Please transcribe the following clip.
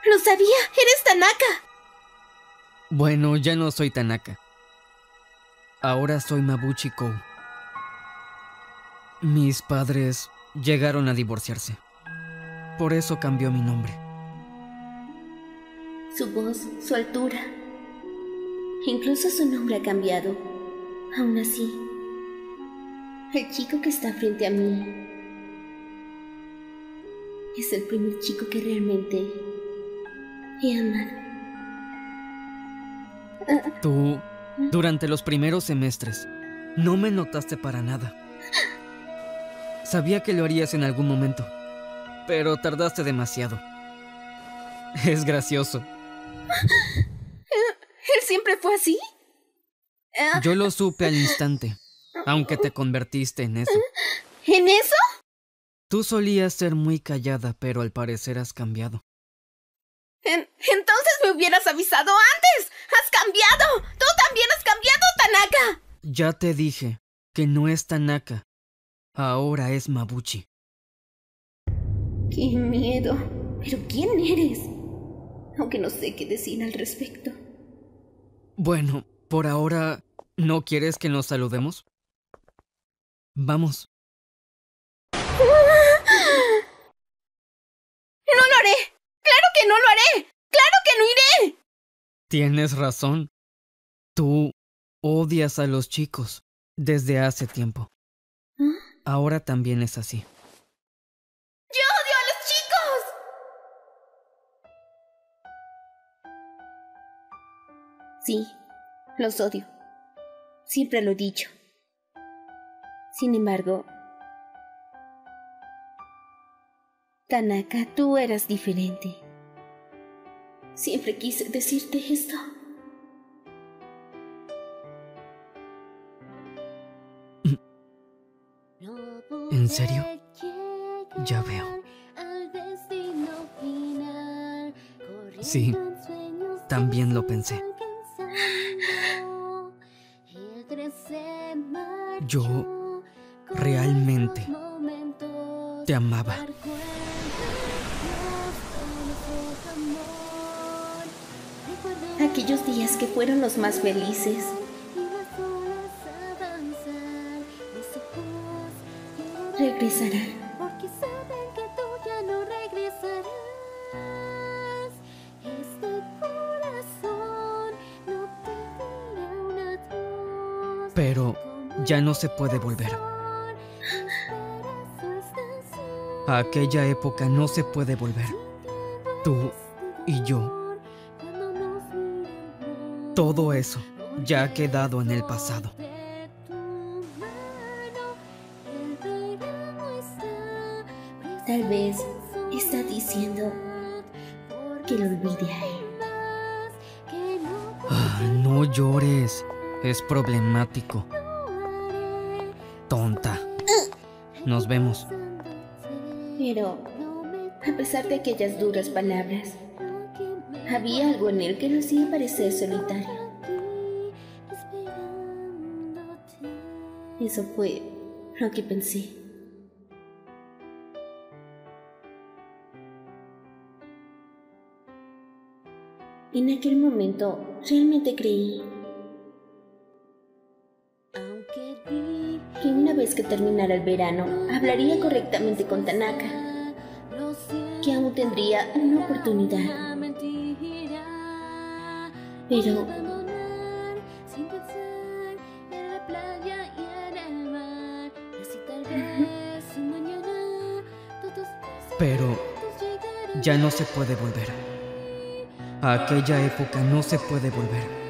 Lo sabía, eres Tanaka. Bueno, ya no soy Tanaka. Ahora soy Mabuchi Kou. Mis padres llegaron a divorciarse. Por eso cambió mi nombre. Su voz, su altura, incluso su nombre ha cambiado. Aún así, el chico que está frente a mí es el primer chico que realmente he amado. Tú, durante los primeros semestres, no me notaste para nada. Sabía que lo harías en algún momento, pero tardaste demasiado. Es gracioso. ¿Él siempre fue así? Yo lo supe al instante, aunque te convertiste en eso. ¿En eso? Tú solías ser muy callada, pero al parecer has cambiado. Entonces me hubieras avisado antes. ¡Has cambiado! ¡Tú también has cambiado, Tanaka! Ya te dije que no es Tanaka. Ahora es Mabuchi. ¡Qué miedo! ¿Pero quién eres? Aunque no sé qué decir al respecto. Bueno, por ahora, ¿no quieres que nos saludemos? Vamos. ¡No lo haré! ¡Claro que no lo haré! ¡Claro que no iré! Tienes razón. Tú odias a los chicos desde hace tiempo. Ahora también es así. ¡Yo odio a los chicos! Sí, los odio. Siempre lo he dicho. Sin embargo, Tanaka, tú eras diferente. Siempre quise decirte esto. ¿En serio? Ya veo. Sí, también lo pensé. Yo realmente te amaba. Aquellos días que fueron los más felices. Regresarán. Pero ya no se puede volver. A aquella época no se puede volver. Tú y yo. Todo eso ya ha quedado en el pasado. Tal vez está diciendo que lo olvide a él. No llores. Es problemático. Tonta. Nos vemos. Pero, a pesar de aquellas duras palabras, había algo en él que lo hacía parecer solitario. Eso fue lo que pensé. En aquel momento, realmente creí que una vez que terminara el verano, hablaría correctamente con Tanaka, que aún tendría una oportunidad. Pero ya no se puede volver. A aquella época no se puede volver.